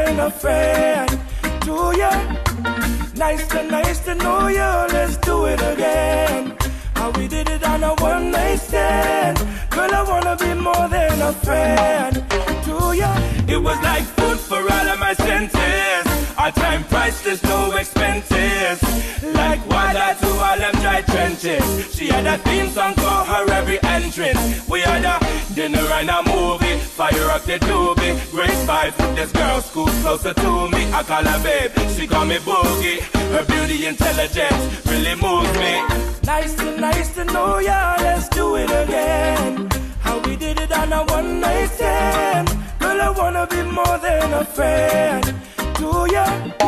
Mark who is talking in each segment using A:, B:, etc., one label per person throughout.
A: than a friend to you. Nice to know you, let's do it again. How we did it on a one night stand. Girl, I wanna be more than a friend to you. It was like food for all of my senses. Our time priceless, no expenses. Like water to all them dry trenches. She had a theme song for her every entrance. We had a dinner and a movie. Fire up the doobie. Grace vibes with this girl, school closer to me. I call her babe, she call me Boogie. Her beauty, intelligence really moves me. Nice to know ya, let's do it again. How we did it on a one night stand. Girl, I wanna be more than a friend to ya.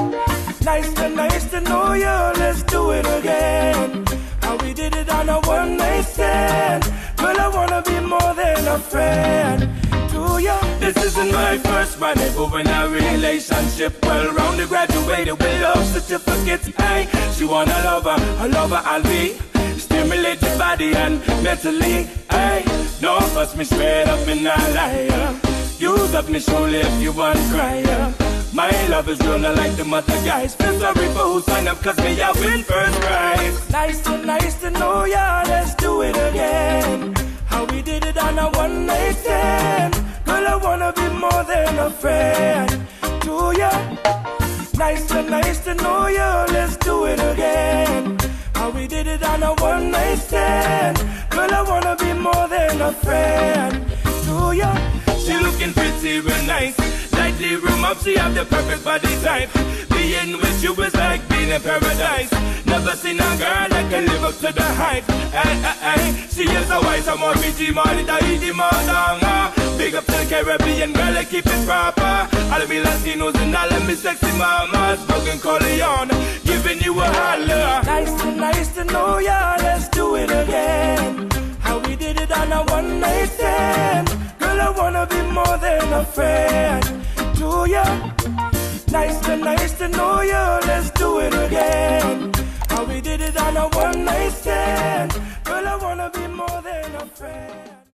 A: Nice to know ya, let's do it again. How we did it on a one night stand. Girl, I wanna be more than a friend to ya. This isn't my first rendezvous in a relationship. Well rounded, graduated with love certificates. Hey, she want a lover I'll be. Stimulate your body and mentally. Hey, no fuss me straight up and I lie. Use up me surely if you want cry. My love is real, not like the other guys. Feel sorry for who sign up, cause me I win first prize. Nice to know ya, let's do it again. How we did it on a one night stand. Girl, I wanna be more than a friend to ya. Nice to know ya, let's do it again. How we did it on a one night stand. Girl, I wanna be more than a friend to ya. She looking pretty real nice. Lightly room up, she have the perfect body type. Being with you is like being in paradise. Never seen a girl that can live up to the hype. Ay. She is a wise, a more pretty, more easy, more longer. Big up to the Caribbean girl, I keep it proper. All of me Latinos and all of me sexy mamas. Broken Corleone, giving you a holler. Nice to know ya, let's do it again. How we did it on a one night stand. Girl, I wanna be more than a friend to ya. Nice to know ya, let's do it again. How we did it on a one night stand. Girl, I wanna be more than a friend.